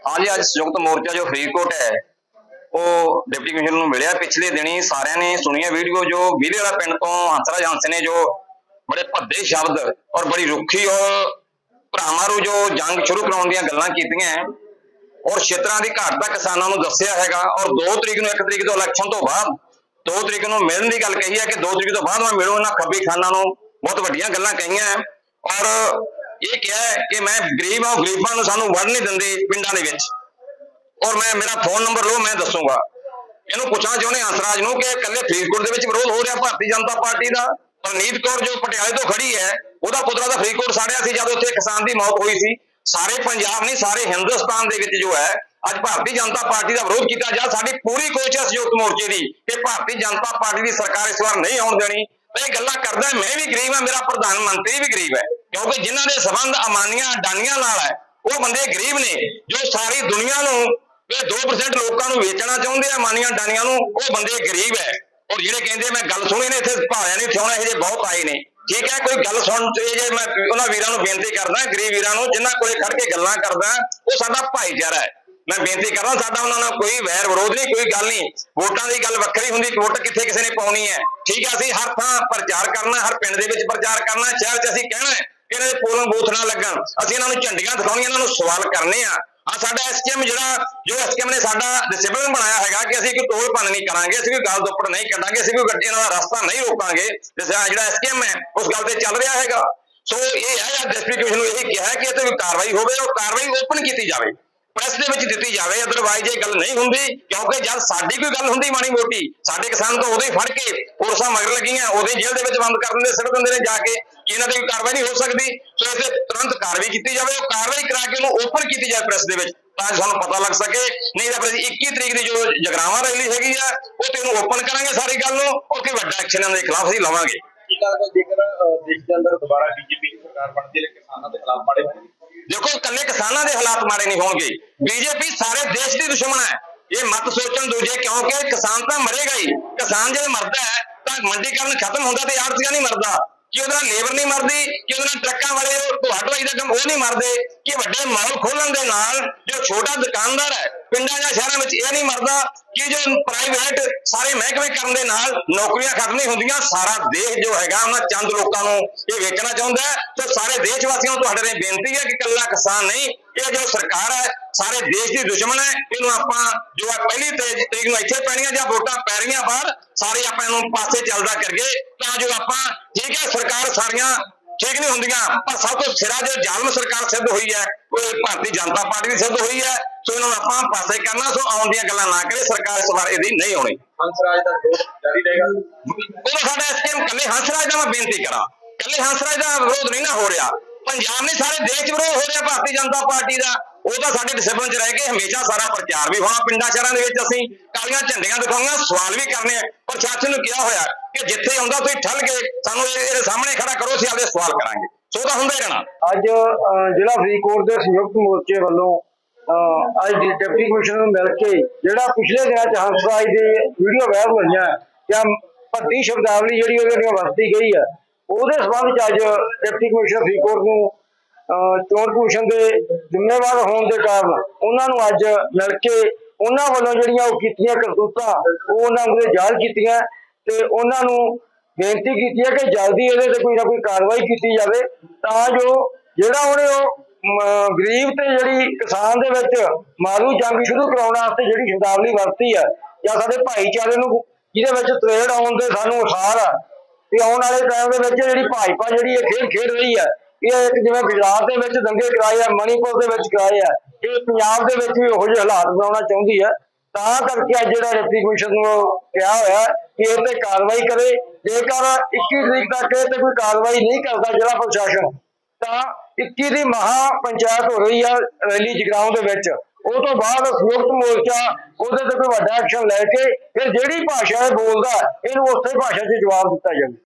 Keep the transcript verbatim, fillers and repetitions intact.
हाँ जी, अज संयुक्त मोर्चा जो फरीदकोट है वो डिप्टी कमिश्नर नूं मिलिया। पिछले दिनी सारिਆਂ ने सुनी वीडियो जो बीरे वाला पिंड तो हंसराज हंस ने जो बड़े भद्दे शब्द और बड़ी रुखी और भरावां जो जंग शुरू कराउण दीआं गल्लां कीतीआं और क्षेत्रां दी घाट दा किसानां नूं दस्सिआ हैगा। और दो तरीक नूं एक तरीक तो इलैक्शन तो बाद दो तरीक नूं मिलण दी गल कही है कि दो तरीक तो बाद मैं मिलूं। इन्हां खब्बी खानां नूं बहुत वड्डियां गल्लां कहीआं और ये कहा है कि मैं गरीब हाँ, गरीबां नूं सानूं वड़ नहीं दिंदे पिंडां दे विच। और मैं मेरा फोन नंबर लो, मैं दसूंगा। इहनूं पुछना चाहुंदे हंसराज नूं कि कल्ले फरीदकोट दे विच विरोध हो रहा भारतीय जनता पार्टी का। परनीत कौर जो पटियाले तो खड़ी है ਉਹਦਾ पुत्रा तो फरीदकोट साड़िया सी जब उत्थे किसान की मौत हुई सी। सारे पंजाब नहीं सारे हिंदुस्तान दे विच जो है अज भारतीय जनता पार्टी का विरोध किया जा। साडी पूरी कोशिश है संयुक्त मोर्चे की कि भारतीय जनता पार्टी की सरकार इस बार नहीं आउण देनी। ये गल्लां करदा मैं भी गरीब हाँ, मेरा प्रधानमंत्री भी गरीब है क्योंकि जिन्हां दे संबंध अमानिया अडानिया नाल है वो बंदे गरीब ने जो सारी दुनिया नूं दो परसेंट लोगों को वेचना चाहते हैं मानिया डानिया वो बंदे गरीब है। और जिहड़े कहंदे मैं गल सुनी ने इत्थे भाड़ियां नहीं ठियाउणा इहे बहुत आए ने। ठीक है, कोई गल सुन जे मैं उन्हां वीरां नूं बेनती करदा गरीब वीरां नूं जिन्हां कोले खड़ के गल्लां करदा वो साडा भाईचारा है। मैं बेनती करदा साडा उन्हां नाल कोई वैर विरोध नहीं, कोई गल नहीं। वोटां दी गल वक्खरी हुंदी, वोट कित्थे किसी ने पाउणी है। ठीक है, असीं हर थां प्रचार करना, हर पिंड दे विच प्रचार करना, शहर च असीं कहना कि इन्हां दे पोलिंग बूथ ना लगण, असीं इन्हां नूं झंडियां दिखाउणीਆਂ, इन्हां नूं सवाल करने आ। हाँ साडा एसकेएम जिहड़ा जो एसकेएम ने साडा डिसिपलिन बनाया है कि असीं कोई टोल भन्न नहीं करांगे, असीं कोई गल दुप्पड़ नहीं कड्डांगे, असीं कोई गड्डियां दा रस्ता नहीं रोकांगे। जिहड़ा एसकेएम है उस गल ते चल रहा हैगा। सो ये है डिप्टी कमिश्नर नूं यही कहा कि इत्थे कोई कार्रवाई होवे और कार्रवाई ओपन की जाए, प्रेस दे विच दित्ती जाए। अदरवाइज ये गल नहीं हुंदी क्योंकि जब साडी कोई गल हुंदी माड़ी मोटी साडे किसान तो उदों ही फड़ के पुलिसां मगर लगियां उदों ही जेल दे विच बंद कर दिंदे सिट दिंदे ने जाके कि इन्हां ते कोई कार्रवाई नहीं हो सकदी। सो इत्थे तुरंत कार्रवाई की जाए और कार्रवाई करा के उन्हें ओपन की जाए प्रेस दे विच तां सानूं पता लग सके। नहीं तो फिर इक्की तरीक की जो जगरावां रैली हैगी आ वो ते उहनूं ओपन करांगे सारी गल नूं और कोई वड्डा एक्शन इन्हां दे खिलाफ असीं लवांगे। जेकर देश के अंदर दोबारा बीजेपी की सरकार बनती है किसानों के खिलाफ माड़े देखो कल्ले किसानों के हालात माड़े नहीं होंगे। बीजेपी सारे देश की दुश्मन है, ये मत सोचण दूजे क्योंकि किसान तो मरेगा ही। किसान जो मरदा है तो मंडीकरण खत्म होंदा ते आड़तिया नहीं मरदा कि उहदा लेबर नहीं मरदी कि उहदा ट्रक्कां वाले ढोआ-ढोआई दा काम वो नहीं मरदे कि वड्डे मॉल खोलण दे नाल जो छोटा दुकानदार है पिंडां जां शहरां विच ये नहीं मरदा कि जो प्राइवेट सारे महकमे करन दे नाल नौकरियां खत्म नहीं होंदियां। सारा देश जो हैगा उन्हां चंद लोकां नूं ये वेचना चाहुंदा है। तो सारे देश वासियों नूं तुहाडे नाल बेनती है कि कल्ला किसान नहीं ये जो सरकार है सारे देश की दुश्मन है। इहनूं आपां जो पहली तरीक नूं इत्थे पैणीआं जां वोटां पै रहीआं बाहर सारे आपां इहनूं पासे चलदा करिए तां जो आपां ठीक है सरकार सारियां ठीक नहीं होंदियां पर सब तो सिरा जो जालम सरकार सिद्ध हुई है वो भारतीय जनता पार्टी सिद्ध हुई है। सो इन्होंने आपां पासे करना। सो आउण दीआं गल्लां ना करे, सरकार इस बार इहदी नहीं आउणी। हंसराज दा विरोध जारी रहेगा। उहदा साडा एसकेएम कल्ले हंसराज दा मैं बेनती करा कल्ले हंसराज दा विरोध नहीं ना हो रहा, पंजाब ने सारे देश च विरोध हो रहा भारतीय जनता पार्टी का। वो तो साडे डिसिपलिन च रह के हमेशा सारा प्रचार भी होना पिंडां शहरां दे विच असीं कालियां झंडियां दिखाउणीआं सवाल भी करने प्रशासन नूं किहा होया कि जिथे आउंदा तुसीं ठल के सानूं इहदे सामने खड़ा करो असीं आपदे सवाल करांगे। सो तां हुंदा ही रहना। अज जिला फरीदकोट के संयुक्त मोर्चे वालों अज डिप्टी कमिश्नर मिल के जिहड़ा पिछले दिनों च हंसराज की वीडियो वायरल हुई या भद्दी शब्दावली जी वरती गई है उसके संबंध अज डिप्टी कमिश्नर फरीदकोट को चोण कमीशन के जिम्मेवार होने के कारण उन्होंने अज मिल के उन्होंने वालों जड़ियाँ कीतियां करतूतां उन्होंने जाहिर कीतियां ते उन्होंने बेनती की है कि जल्दी ये कोई ना कोई कार्रवाई की जाए तां जो जिहड़ा उन्हें गरीब ते जिहड़ी किसान दे विच मारू जंग शुरू कराउण वास्ते जिहड़ी शब्दावली वरती है या साडे भाईचारे नूं जिहदे विच तरेड़ आउण दे सानूं असार है कि आउण वाले टाइम दे विच जिहड़ी भाजपा जिहड़ी खेल खेड रही है ये एक जिवें गुजरात दे विच दंगे कराए है, मणिपुर दे विच कराए है, ये पंजाब दे विच भी उहो जिहे हालात बनाउणा चाहुंदी है। तां करके अज जिहड़ा डिप्टी कमिश्नर नूं कहा होया कि इह ते कार्रवाई करे। जेकर इक्की तरीक तक इह ते कोई कार्रवाई नहीं करता जिला प्रशासन तां इक्की दी महा पंचायत हो रही है रैली जगराऊं दे विच उस तो बाद संयुक्त मोर्चा उहदे ते कोई वड्डा एक्शन लैके फिर जिहड़ी भाषा बोलदा इहनूं उਸੇ भाषा च जवाब दित्ता जावे।